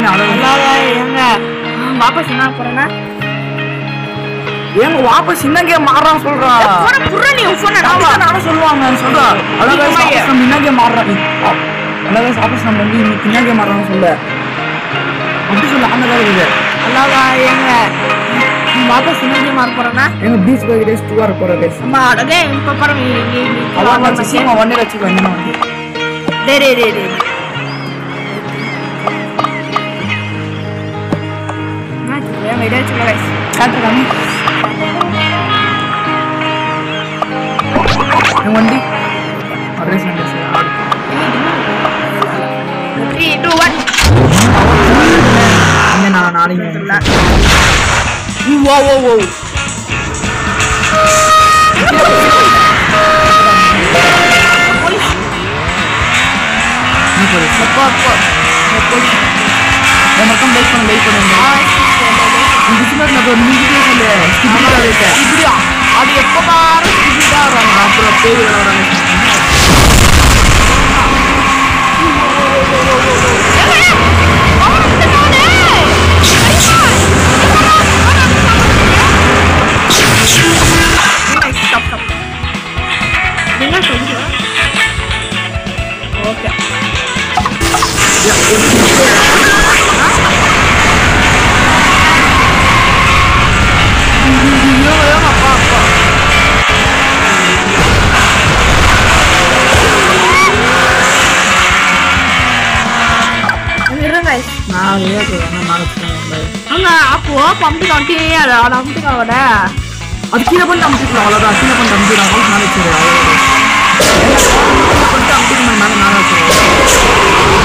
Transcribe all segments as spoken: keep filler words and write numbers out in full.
ஏங்க வாபஸ் என்ன போறேன்னா ஏங்க வாபஸ் என்ன கேம் மாறறான் சொல்றா போற புற நீ ஃபோன் நானும் சொல்லுவாங்க சொல்றா அழகா வாபஸ் நம்ம என்ன கேம் மாறறான் அழகா வாபஸ் நம்ம வந்து இன்னைக்கு என்ன கேம் மாறறான்னு சொல்ல அப்படி சொல்ல ஆனதா இருக்குது அழகா ஏங்க வாபஸ் என்ன கேம் மாற போறேன்னா எங்க beach by days two or போற டேஸ் அம்மா அடே இப்ப பாரு நீ நீ அதான் நான் சீமா ஒன் இயர் வச்சுக்கோ என்ன வந்து டே டே டே டே நான் வீடியோ வச்சுக்கோ गाइस காட்டுறானே நான் வண்டி address number add three two one என்ன நான் நாளைக்கு வோ வோ வோ நீ போய் அப்பா அப்பா நான் மட்டும் வெயிட் பண்ண வெயிட் பண்ணுங்க இந்த சிலர் நான் ஒரு மினிட் சொல்ல ஸ்கிப் பண்ணிட்டேன் இப்படியா அது எப்ப பாரு இப்படிடா வராங்க அப்புறம் பேர் வராங்க ஓகே நான் ஏதோ நான் மார்க்ஸ் அங்க அப்போ பம்பி காண்டி அத அம்டி காவட அது கீழ பண்ணி அம்டிக்கலாம் அவ்வளவுதான் கீழ பண்ணி அம்டிறாங்க நான் வச்சிரேன் அவ்வளவுதான் பண்ணி அம்டிக்கு நான் நான் வச்சிரேன்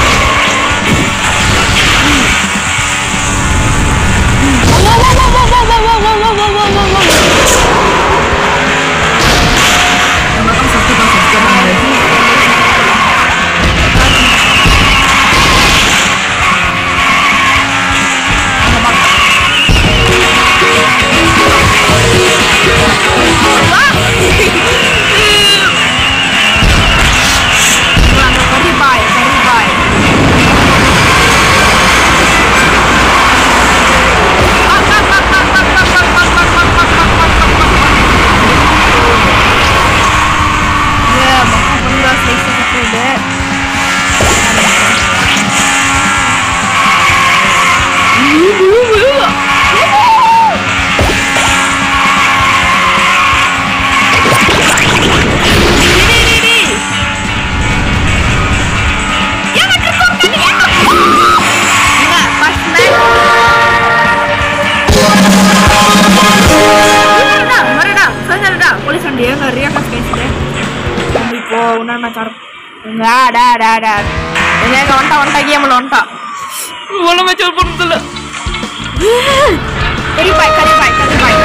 enggak ada ada ada ini enggak onta onta dia melonta boleh macam pun tuh kali baik kali baik kali baik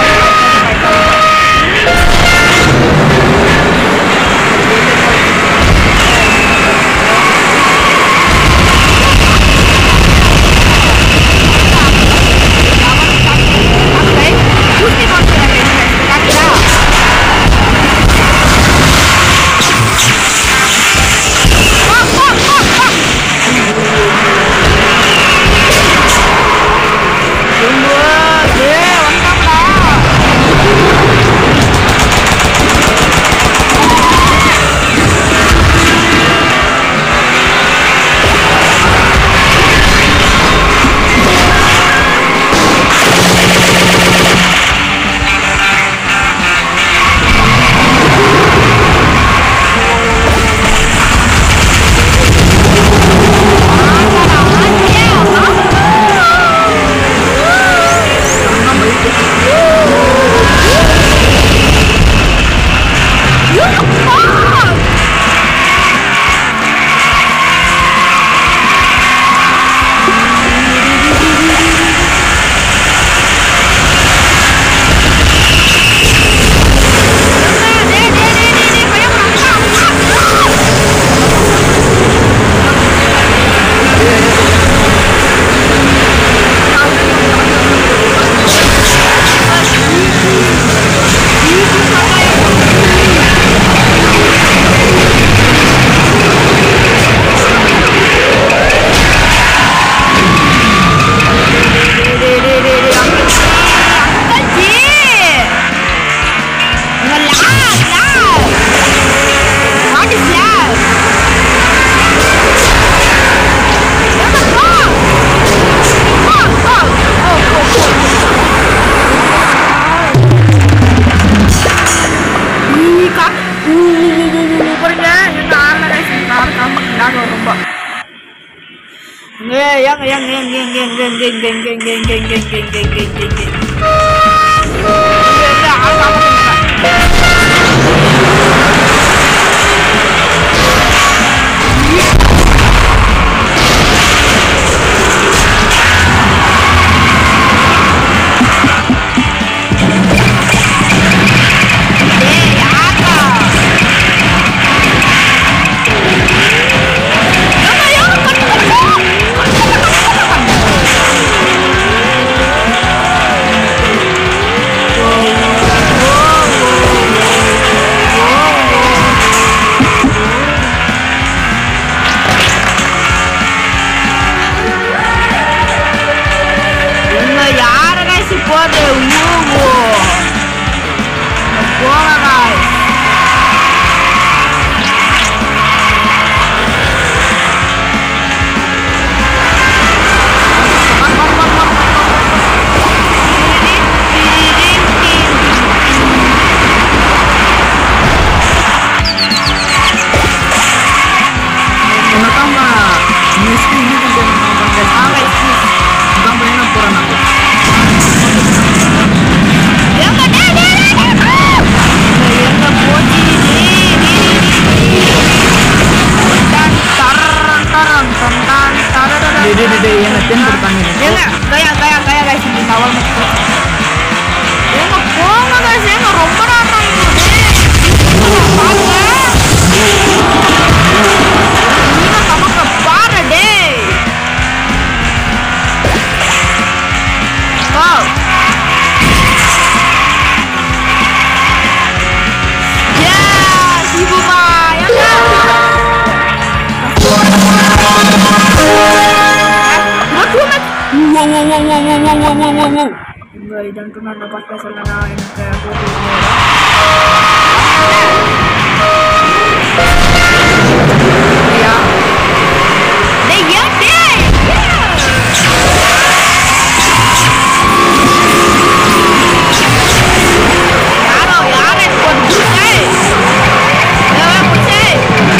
Yeah, Eh, yang yang yang yang yang yang yang yang yang yang yang yang yang yang yang yang yang. Ya, apa apa dan pernah dapat pesanan yang kayak aku ya deh ya deh yaro yare buat gue ya pusing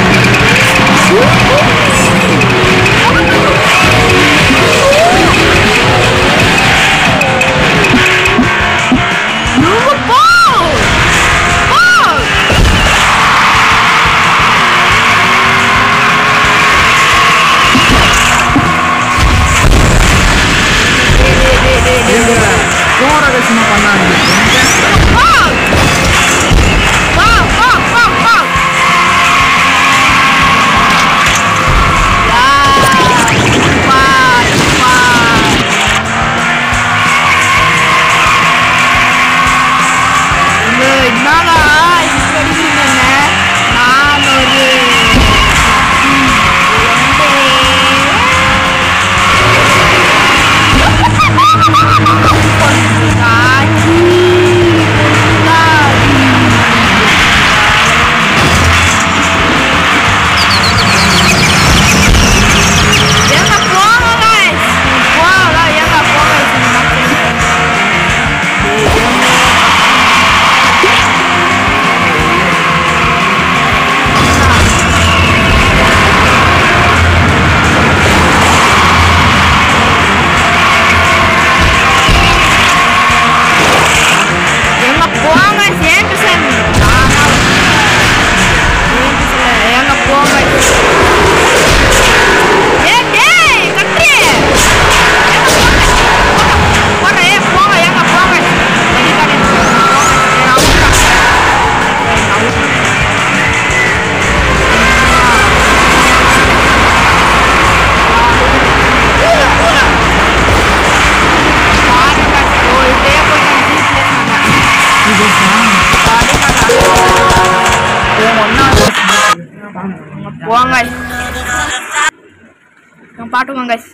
buang guys yang padu mang guys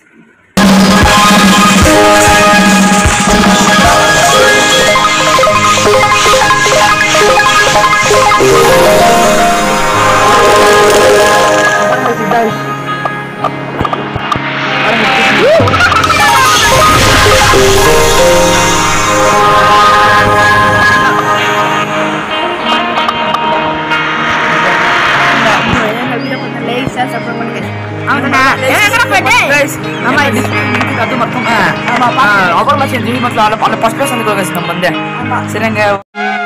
Aku guys ஆமா, ஆமா இது- இது அது மட்டும் ஆமா, அவர் மச்சான் G மத்ல அல first class வந்து guys நம்ம வந்து சரிங்க